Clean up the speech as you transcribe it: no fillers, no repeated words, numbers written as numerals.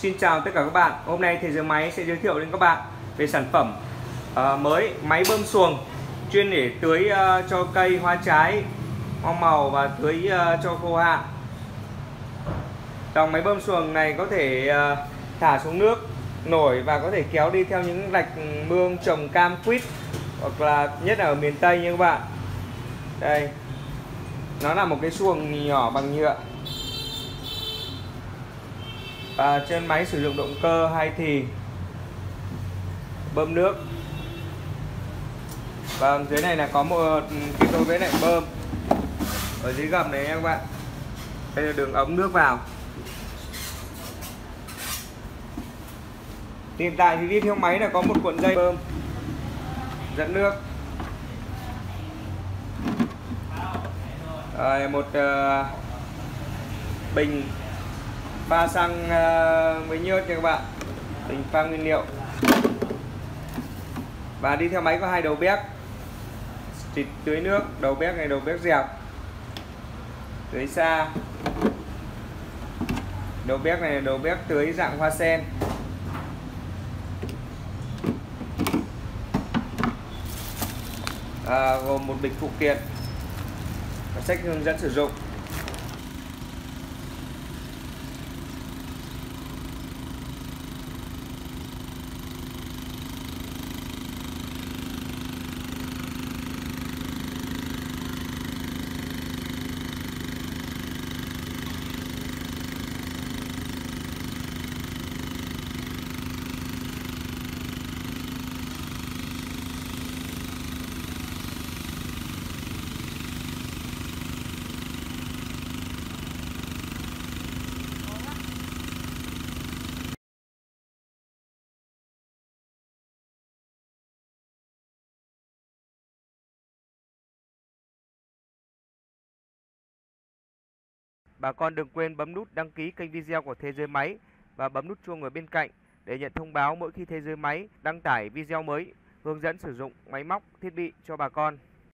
Xin chào tất cả các bạn. Hôm nay Thế Giới Máy sẽ giới thiệu đến các bạn về sản phẩm mới máy bơm xuồng chuyên để tưới cho cây hoa trái, hoa màu và tưới cho khô hạn. Dòng máy bơm xuồng này có thể thả xuống nước nổi và có thể kéo đi theo những rạch mương trồng cam quýt, hoặc là nhất là ở miền Tây như các bạn. Đây, nó là một cái xuồng nhỏ bằng nhựa và trên máy sử dụng động cơ 2 thì bơm nước. Và dưới này là có một cái đối với lại bơm ở dưới gầm này nha các bạn. Đây là đường ống nước vào. Hiện tại thì đi theo máy là có một cuộn dây bơm dẫn nước, một bình pha xăng với nhớt nha các bạn, bình pha nguyên liệu. Và đi theo máy có hai đầu béc tưới nước, đầu béc này đầu béc dẹp tưới xa, đầu béc này là đầu béc tưới dạng hoa sen. Gồm một bịch phụ kiện và sách hướng dẫn sử dụng. Bà con đừng quên bấm nút đăng ký kênh video của Thế Giới Máy và bấm nút chuông ở bên cạnh để nhận thông báo mỗi khi Thế Giới Máy đăng tải video mới hướng dẫn sử dụng máy móc, thiết bị cho bà con.